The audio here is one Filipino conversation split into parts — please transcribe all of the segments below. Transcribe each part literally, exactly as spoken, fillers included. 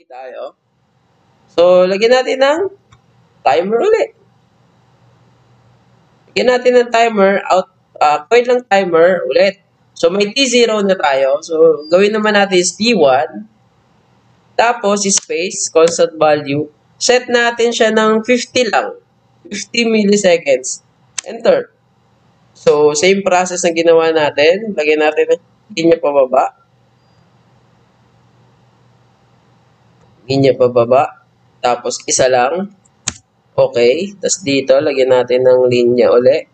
tayo. So, lagyan natin ng timer ulit. Lagyan natin ng timer, out, uh, point lang timer ulit. So, may T zero na tayo. So, gawin naman natin is T one. Tapos, space, constant value. Set natin siya ng fifty lang. fifty milliseconds. Enter. So, same process na ginawa natin. Lagyan natin ng linya pababa. Linya pababa. Tapos, isa lang. Okay. Tapos dito, lagyan natin ng linya ulit.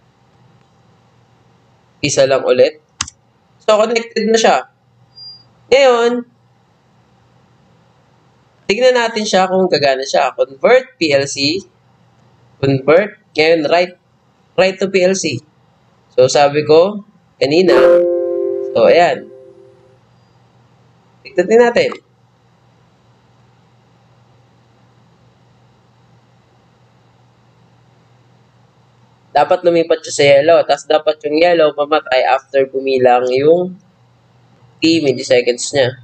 Isa lang ulit. So, connected na siya. Ngayon, tignan natin siya kung gagana siya. Convert P L C. Convert. Ngayon, write. Write to P L C. So, sabi ko, kanina. So, ayan. Tignan natin. Dapat lumipat siya sa yellow. Tapos, dapat yung yellow mamatay after bumilang yung T milliseconds niya.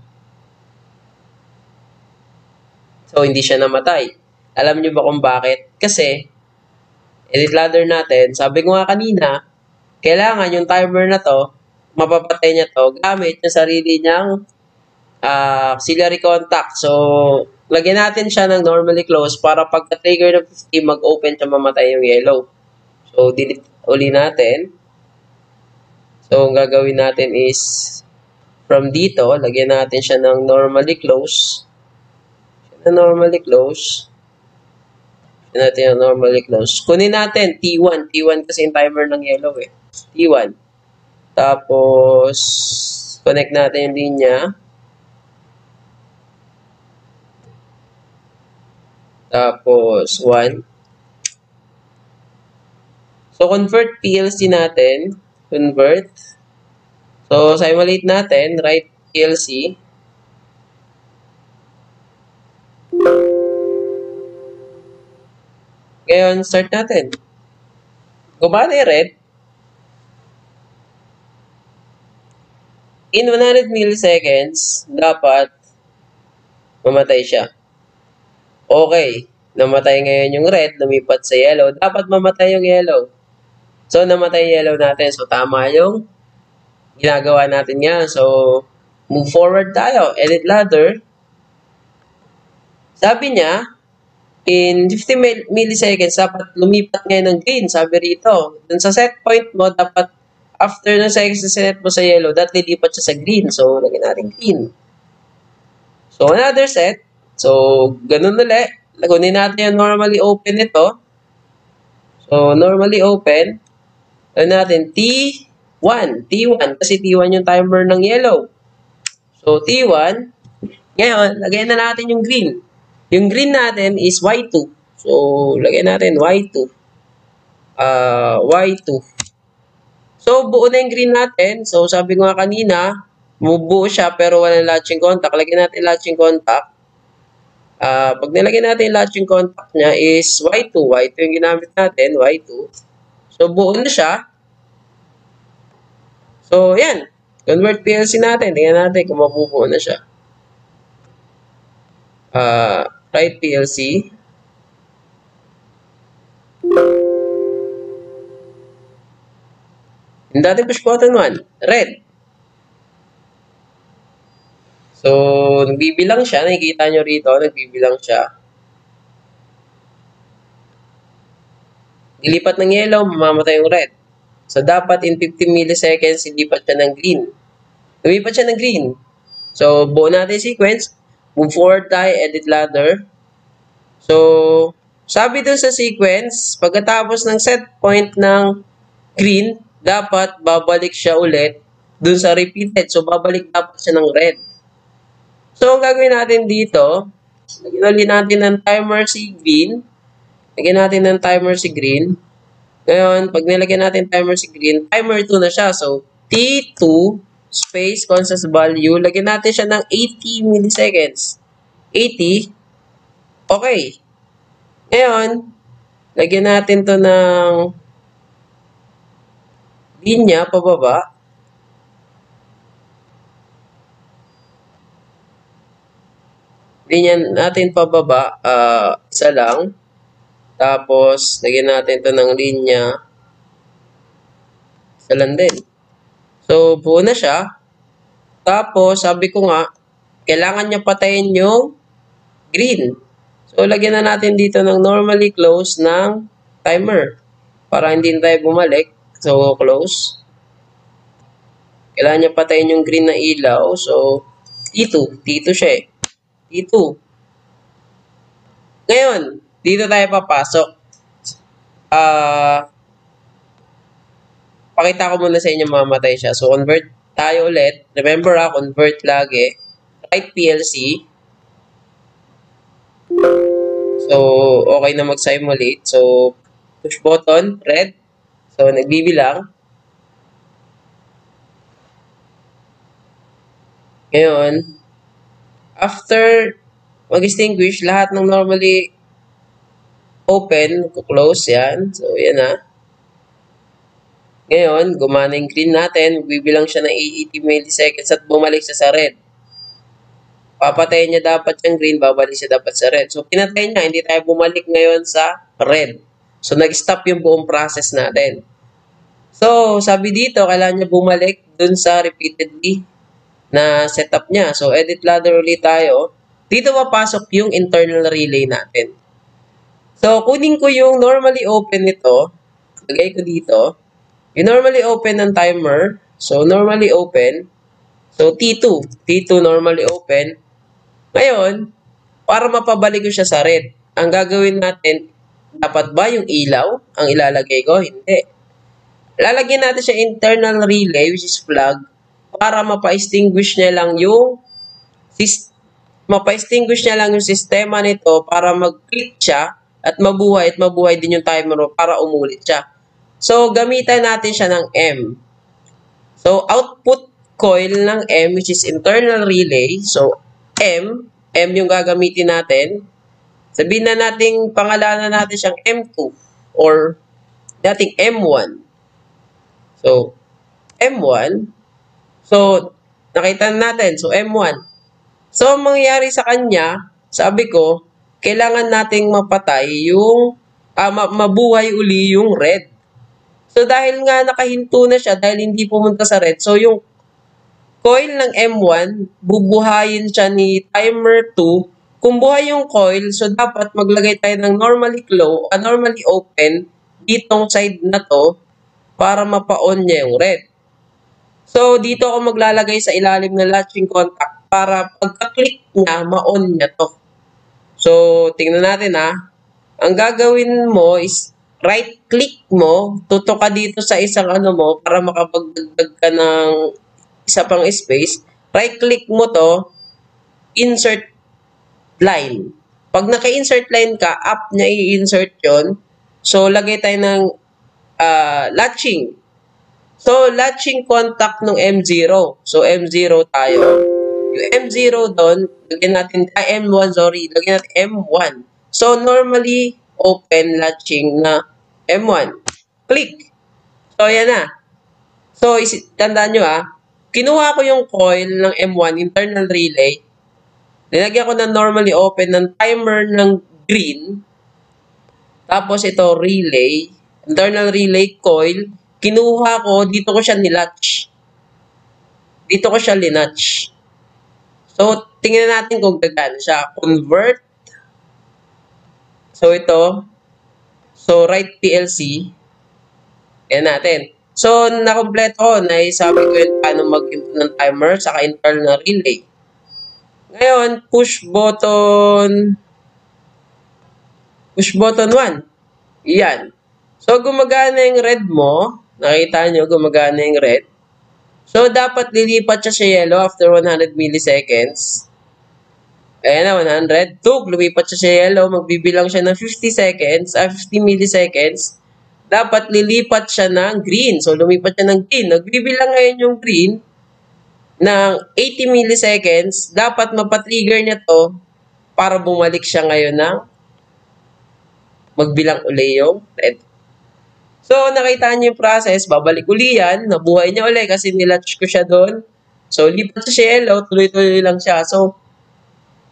So, hindi siya namatay. Alam niyo ba kung bakit? Kasi, edit ladder natin, sabi ko nga kanina, kailangan yung timer na to, mapapatay niya to, gamit yung sarili niyang uh, auxiliary contact. So, lagyan natin siya ng normally close para pagka-trigger ng fifty, mag-open siya, mamatay yung yellow. So, delete uli natin. So, ang gagawin natin is, from dito, lagyan natin siya ng normally close. Na normally close. Lagyan natin yung normally close. Kunin natin T one. T one kasi yung timer ng yellow eh. T one. Tapos, connect natin yung linya. Tapos, one. So, convert P L C natin. Convert. So, simulate natin. Write P L C. Ngayon, start natin. Gumana yung red. In one hundred milliseconds, dapat mamatay siya. Okay. Namatay ngayon yung red, lumipat sa yellow. Dapat mamatay yung yellow. So, namatay yung yellow natin. So, tama yung ginagawa natin yan. So, move forward tayo. Edit ladder. Sabi niya, in fifty milliseconds, dapat lumipat ngayon ng green. Sabi rito. Dun sa set point mo, dapat after ng seconds na set mo sa yellow, dapat lilipat siya sa green. So, lagyan natin green. So, another set. So, ganun ulit. Lagunin natin yung normally open ito. So, normally open. Lagyan natin T one. T one. Kasi T one yung timer ng yellow. So, T one. Ngayon, lagyan na natin yung green. Yung green natin is Y two. So, lagyan natin Y two. Uh, Y two. So, buo na yung green natin. So, sabi ko nga kanina, buo siya pero walang latching contact. Lagyan natin latching contact. Uh, pag nilagyan natin yung latching contact niya is Y two. Y two yung ginamit natin. Y two. So, buo na siya. So, yan. Convert P L C natin. Tingnan natin kung mabubuo na siya. Uh, write P L C. Yung dating push button one, red. So, nagbibilang siya. Nakikita nyo rito, nagbibilang siya. Dilipat ng yellow, mamamatay yung red. So, dapat in fifteen milliseconds, ilipat siya ng green. Lumipat siya ng green. So, buo natin sequence. Move forward tayo, edit ladder. So, sabi dun sa sequence, pagkatapos ng set point ng green, dapat babalik siya ulit dun sa repeated. So, babalik dapat siya ng red. So, ang gagawin natin dito, lagyan ulit natin ng timer si green. Lagyan natin ng timer si green. Ngayon, pag nilagyan natin timer si green, timer two na siya. So, T two space constant value. Lagyan natin siya ng eighty milliseconds. eighty. Okay. Ngayon, lagyan natin to ng linya pababa. Linya natin pababa, uh, isa lang. Tapos, lagyan natin to ng linya. Isa lang din. So, buo na siya. Tapos, sabi ko nga, kailangan niya patayin yung green. So, lagyan na natin dito ng normally close ng timer. Para hindi na tayo bumalik. So, close. Kailangan niya patayin yung green na ilaw. So, T two. T two siya eh. T two. Ngayon, dito tayo papasok. Ah... Uh, pakita ko muna sa inyo mamatay siya. So, convert tayo ulit. Remember ha, convert lagi. Write P L C. So, okay na mag-simulate. So, push button, red. So, nagbibilang. Ngayon, after mag-extinguish, lahat ng normally open, close yan. So, yan ha. Ngayon, gumana yung green natin, bibilang siya ng eighty milliseconds at bumalik siya sa red. Papatayin niya dapat yung green, babalik siya dapat sa red. So, pinatay niya, hindi tayo bumalik ngayon sa red. So, nag-stop yung buong process natin. So, sabi dito, kailangan niya bumalik dun sa repeatedly na setup niya. So, edit ladder ulit tayo. Dito papasok yung internal relay natin. So, kunin ko yung normally open nito. Lagay ko dito. You normally open ng timer. So, normally open. So, T two. T two normally open. Ngayon, para mapabalik ko siya sa red, ang gagawin natin, dapat ba yung ilaw ang ilalagay ko? Hindi. Lalagyan natin siya internal relay, which is flag, para mapa-extinguish niya lang yung mapa-extinguish niya lang yung sistema nito para mag-click siya at mabuhay at mabuhay din yung timer para umulit siya. So, gamitan natin siya ng M. So, output coil ng M, which is internal relay. So, M, M yung gagamitin natin. Sabihin na natin, pangalanan natin siyang M two or dating M one. So, M one. So, nakita natin. So, M one. So, ang mangyayari sa kanya, sabi ko, kailangan nating mapatay yung, ah, mabuhay uli yung red. So, dahil nga nakahinto na siya, dahil hindi pumunta sa red, so yung coil ng M one, bubuhayin siya ni timer two. Kung buhay yung coil, so dapat maglagay tayo ng normally close, uh, normally open, ditong side na to, para mapa-on niya yung red. So, dito ako maglalagay sa ilalim ng latching contact para pagka-click niya, ma-on niya to. So, tingnan natin ha. Ang gagawin mo is right-click mo, tutok ka dito sa isang ano mo para makapagdagdag ka ng isa pang space. Right-click mo to, insert line. Pag naka-insert line ka, up niya i-insert yon. So, lagay tayo ng uh, latching. So, latching contact ng M zero. So, M zero tayo. Yung M zero doon, lagyan natin, ah, M one, sorry, lagyan natin M one. So, normally, open latching na M one. Click. So, yan na. So, tandaan nyo ah, kinuha ko yung coil ng M one, internal relay. Nilagyan ko ng normally open ng timer ng green. Tapos, ito, relay. Internal relay coil. Kinuha ko, dito ko siya nilatch. Dito ko siya linatch. So, tingnan natin kung gagana siya. Convert. So, ito. So, write P L C. Yan natin. So, nakompleto ko. Naisabi ko yun paano mag-input ng timer saka internal relay. Ngayon, push button. Push button one. Yan. So, gumagana yung red mo. Nakita nyo, gumagana yung red. So, dapat lilipat siya sa yellow after one hundred milliseconds. Ayan na, one hundred. Tug, lumipat siya sa yellow. Magbibilang siya ng fifty seconds, ah, fifty milliseconds. Dapat lilipat siya ng green. So, lumipat siya ng green. Nagbibilang ngayon yung green ng eighty milliseconds. Dapat mapatrigger niya to para bumalik siya ngayon ng magbilang uli yung red. So, nakita niyo yung process. Babalik uli yan. Nabuhay niya uli kasi nilatch ko siya doon. So, lipat siya sa yellow. Tuloy-tuloy lang siya. So,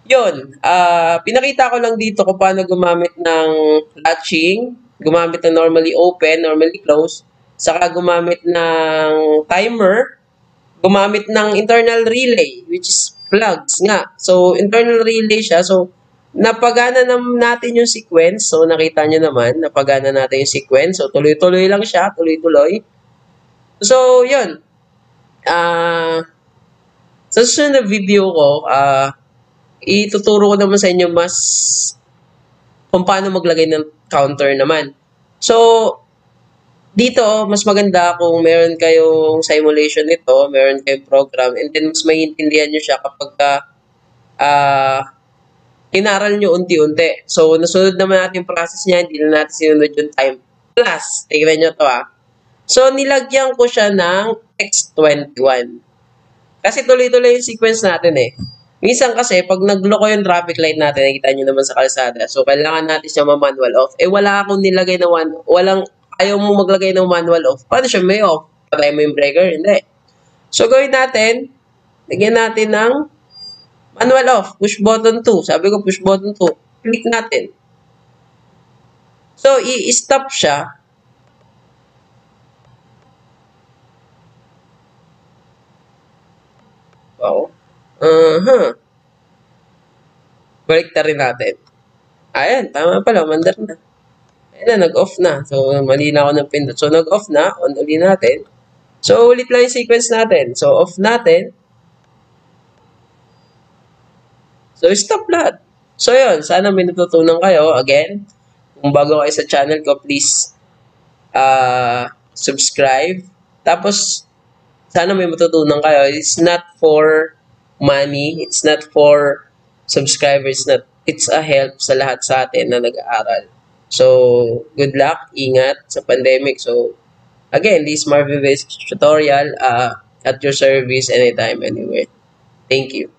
Yun, ah, pinakita ko lang dito kung paano gumamit ng latching, gumamit ng normally open, normally close, saka gumamit ng timer, gumamit ng internal relay, which is plugs nga. So, internal relay siya. So, napagana nam natin yung sequence. So, nakita nyo naman, napagana natin yung sequence. So, tuloy-tuloy lang siya, tuloy-tuloy. So, yun. Ah, sa susunod na video ko, ah, ituturo ko naman sa inyo mas kung paano maglagay ng counter naman. So, dito, mas maganda kung meron kayong simulation nito, meron kayong program, and then mas maiintindihan nyo siya kapag ka, uh, inaral nyo unti-unti. So, nasunod naman natin yung process niya, hindi na natin sinunod yung time. Plus, tignan nyo to ah. So, nilagyan ko siya ng X twenty-one. Kasi tuloy-tuloy yung sequence natin eh. Minsan kasi, pag nag-lock ko yung traffic light natin, nakita nyo naman sa kalsada. So, kailangan natin siya ma-manual off. Eh, wala akong nilagay na one, walang, ayaw mo maglagay ng manual off. Paano siya may off? Patay mo yung breaker? Hindi. So, gawin natin, lagyan natin ng manual off. Push button two. Sabi ko, push button two. Click natin. So, i-stop siya. Wow. Uh-huh. Balik na rin natin. Ayan, tama pala, mandar na. Ayan na, nag-off na. So, mali na ako ng pindot. So, nag-off na, on uli natin. So, ulit lang yung sequence natin. So, off natin. So, stop lahat. So, yun, sana may natutunan kayo. Again, kung bago kayo sa channel ko, please uh, subscribe. Tapos, sana may matutunan kayo. It's not for money. It's not for subscribers. Not, it's a help sa lahat sa atin na nag-aaral. So, good luck. Ingat sa pandemic. So, again, this Marvin Vez tutorial uh, at your service anytime, anywhere. Thank you.